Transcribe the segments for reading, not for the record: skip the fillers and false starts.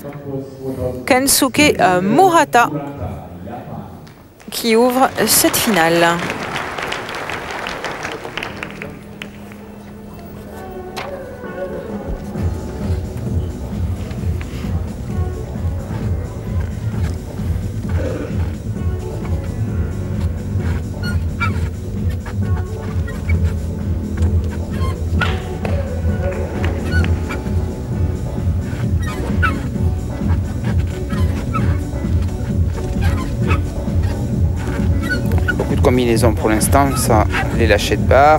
Kensuke Murata qui ouvre cette finale. Combinaison pour l'instant, ça, les lâchers de barre.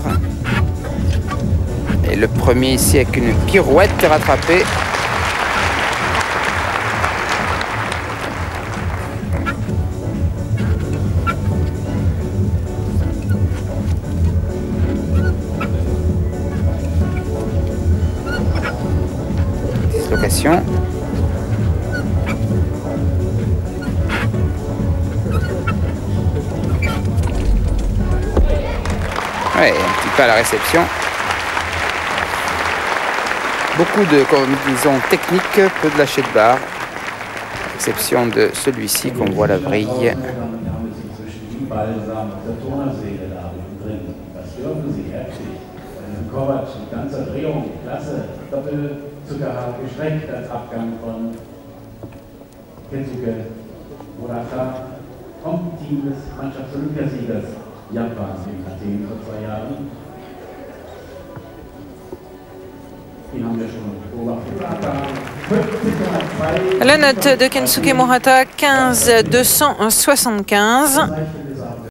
Et le premier ici avec une pirouette rattrapée. Dislocation. Ouais, un petit peu à la réception. Beaucoup de combinaisons techniques, peu de lâcher de barre. Exception de celui-ci qu'on voit la vrille. La note de Kensuke Murata, 15 275.